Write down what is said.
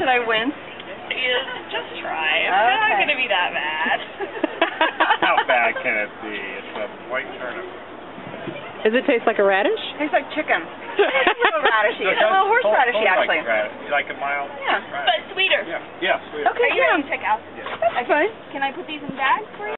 Should I wince? Just try. It's not going to be that bad. How bad can it be? It's a white turnip. Does it taste like a radish? Tastes like chicken. It's a little radishy. It's a little horseradishy, actually. You like a mild? Yeah. Radish. But sweeter. Yeah, sweeter. Okay, Are you ready to check out? That's fine. Can I put these in bags for you?